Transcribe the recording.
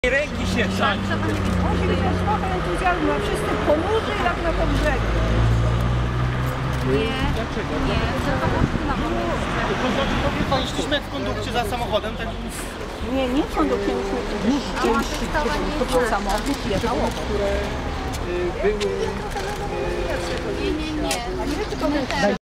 Ręki się tak. Musi być trochę entuzjazmu, a wszyscy ponurzy jak na podbrzegu. Nie, tylko To jeździliśmy w kondukcie za samochodem, tak? Nie w kondukcie, myśmy samochód jechał obok. nie. A nie tylko